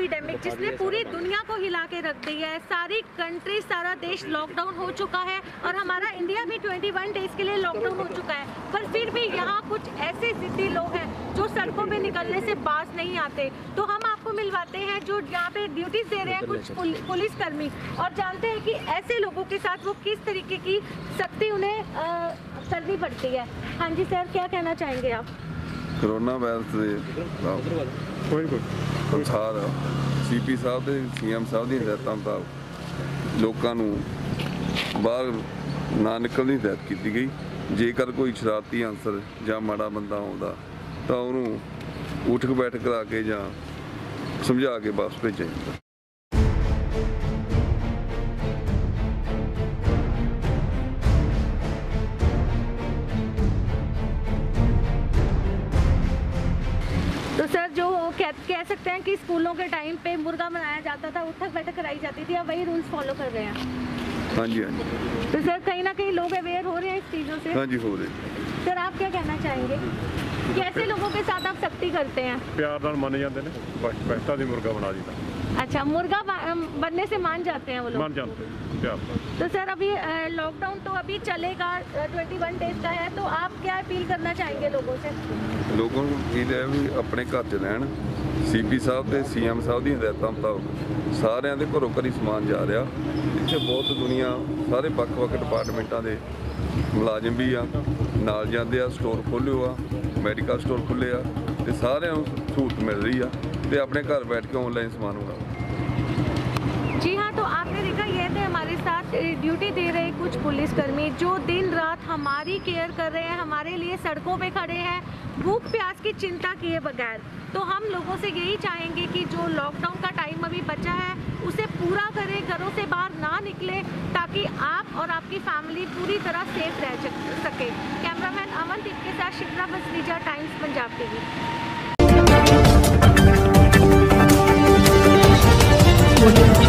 Epidemic जिसने पूरी दुनिया को हिला के रख दी है। सारी कंट्री, सारा देश लॉकडाउन हो चुका है और हमारा इंडिया भी 21 डेज के लिए लॉकडाउन हो चुका है, पर फिर भी यहाँ कुछ ऐसे जिद्दी लोग हैं जो सड़कों पे निकलने से बाज नहीं आते। तो हम आपको मिलवाते हैं जो यहाँ पे ड्यूटीज दे रहे हैं कुछ पुलिसकर्मी, और जानते हैं कि ऐसे लोगों के साथ वो किस तरीके की सख्ती उन्हें करनी पड़ती है। हाँ जी सर, क्या कहना चाहेंगे आप? कोरोना वायरस ਦੇ ਅਨੁਸਾਰ ਸੀਪੀ ਸਾਹਿਬ ਤੇ ਸੀਐਮ ਸਾਹਿਬ ਦੀ ਹਦਾਇਤਾਂ ਮੁਤਾਬਕ ਲੋਕਾਂ ਨੂੰ ਬਾਹਰ ਨਾ ਨਿਕਲਣ ਦੀ ਹਦਾਇਤ ਕੀਤੀ ਗਈ। ਜੇਕਰ ਕੋਈ ਸ਼ਰਾਰਤੀ ਅਨਸਰ ਜਾਂ ਮਾੜਾ ਬੰਦਾ ਆਉਂਦਾ ਤਾਂ ਉਹਨੂੰ ਉਠਕ ਬੈਠਕ ਕਰਾ ਕੇ ਜਾਂ ਸਮਝਾ ਕੇ ਵਾਪਸ ਭੇਜਿਆ ਜਾਂਦਾ। तो सर जो कह सकते हैं कि स्कूलों के टाइम पे मुर्गा बनाया जाता था, उठक बैठक कराई जाती थी, अब वही रूल्स फॉलो कर रहे हैं? हाँ जी, हाँ जी। तो सर कहीं ना कहीं लोग अवेयर हो रहे हैं इस चीज़ों से? हाँ जी, हो रहे। सर आप क्या कहना चाहेंगे, कैसे लोगों के साथ आप सख्ती करते हैं? प्यार नाल मान जाते हैं, बैठा दी मुर्गा बना दीता। अच्छा, मुर्गा बनने से मान जाते हैं वो लोग? मान जाते हैं प्यार। तो सर अभी लॉकडाउन तो अभी चलेगा, 21 डेज का है, तो आप क्या अपील करना चाहेंगे लोगों से? लोगों ਨੂੰ ਇਹ ਹੈ ਵੀ ਆਪਣੇ ਘਰ 'ਚ ਰਹਿਣ। ਸੀਪੀ ਸਾਹਿਬ ਤੇ ਸੀਐਮ ਸਾਹਿਬ ਦੀ ਹਦਾਇਤਾਂ ਮੁਤਾਬਕ ਸਾਰਿਆਂ ਦੇ ਘਰੋਂ ਘਰੀ ਸਮਾਨ ਜਾ ਰਿਹਾ। ਇੱਥੇ ਬਹੁਤ ਦੁਨੀਆ, ਸਾਰੇ ਵੱਖ-ਵੱਖ ਡਿਪਾਰਟਮੈਂਟਾਂ ਦੇ ਮੁਲਾਜ਼ਮ ਵੀ ਆ, ਨਾਲ ਜਾਂਦੇ ਆ, ਸਟੋਰ ਖੋਲ੍ਹਿਓ ਆ, ਮੈਡੀਕਲ ਸਟੋਰ ਖੁੱਲ੍ਹੇ ਆ, ਤੇ ਸਾਰਿਆਂ ਨੂੰ ਸਹੂਲਤ ਮਿਲ ਰਹੀ ਆ ਤੇ ਆਪਣੇ घर बैठ के ऑनलाइन सामान मंगाओ। जी हाँ, तो आपने देखा ये थे हमारे साथ ड्यूटी दे रहे कुछ पुलिसकर्मी जो दिन रात हमारी केयर कर रहे हैं, हमारे लिए सड़कों पे खड़े हैं भूख प्यास की चिंता किए बगैर। तो हम लोगों से यही चाहेंगे कि जो लॉकडाउन का टाइम अभी बचा है उसे पूरा करें, घरों से बाहर ना निकले, ताकि आप और आपकी फैमिली पूरी तरह सेफ रह सके। कैमरामैन अमनदीप के साथ शिप्रा बसरीजा, टाइम्स पंजाब टीवी।